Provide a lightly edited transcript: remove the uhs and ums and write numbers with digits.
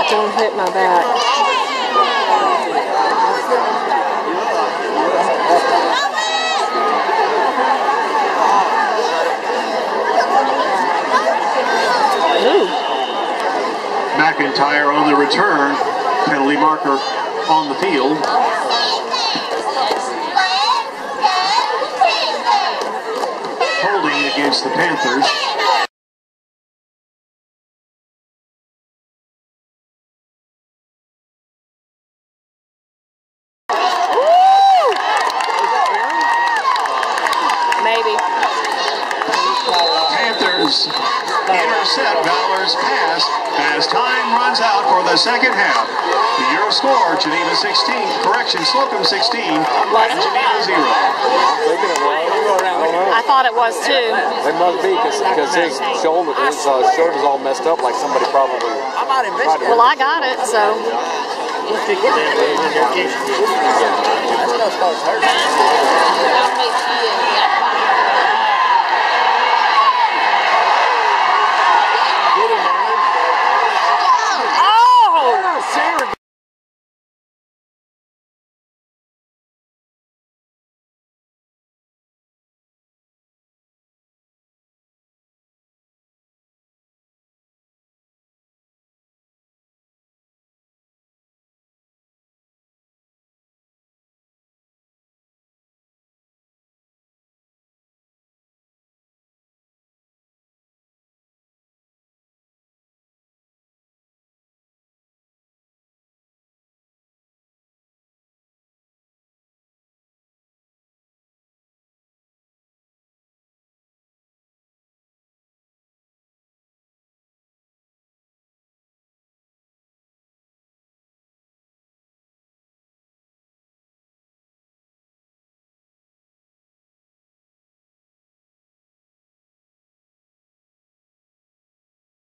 Don't hit my back. Ooh. McIntyre on the return. Penalty marker on the field. Holding against the Panthers. Maybe. Panthers intercept Valor's pass as time runs out for the second half. The Euro score, Geneva 16, correction, Slocomb 16, and Geneva 0. I thought it was too. It must be because his shoulder, his shirt is all messed up like somebody probably. Well, I got it, so. That's